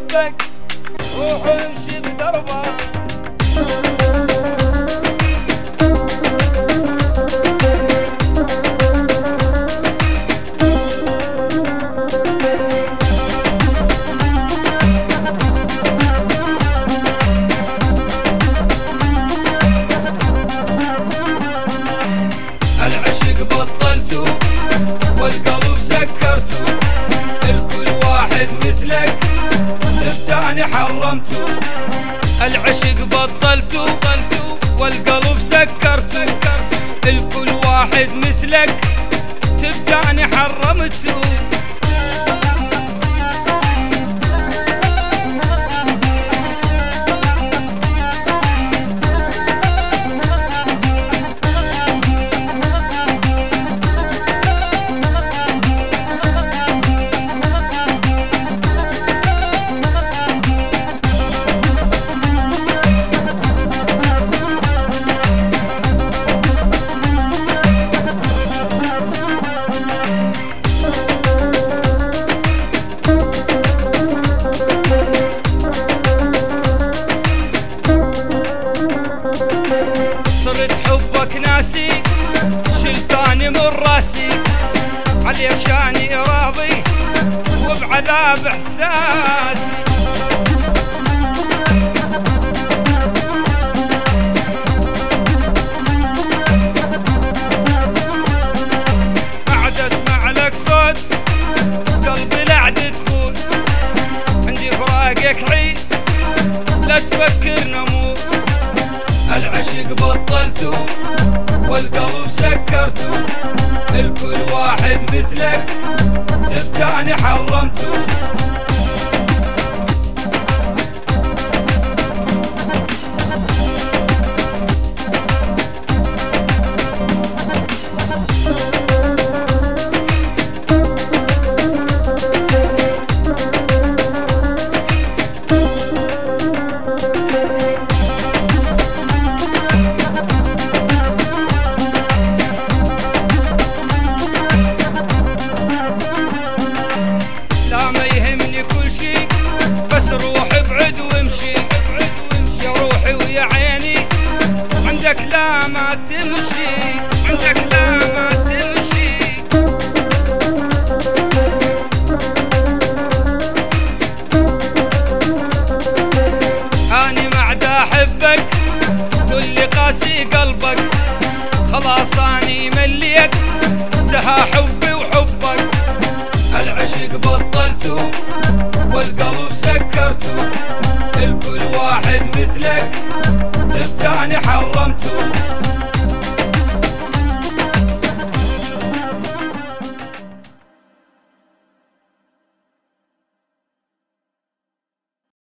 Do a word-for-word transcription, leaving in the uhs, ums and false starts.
احبك روح وامشي بدربك. العشق بطلته والقلب سكرته، الكل واحد مثلك الثاني حرمته. العشق بطلته والقلب سكرته، الكل واحد مثلك تبتعني حرمته. صرت حبك ناسي شلتاني من راسي، علشاني راضي وبعذاب احساسي. قاعد اسمع لك صوت قلبي لعد تفوت، عندي فراقك عيد لا تفكر نموت. العشق بطلته والقلب سكرته، الكل واحد مثلك الثاني حرمته. بس روح ابعد وامشي يا روحي ويا عيني، عندك لا ما تمشي، عندك لا ما تمشي. اني معد احبك واللي قاسي قلبك، خلاص اني مليت انتهى حبي وحبك. العشق بطلته والقلب سكرته، الكل واحد مثلك الثاني حرمته.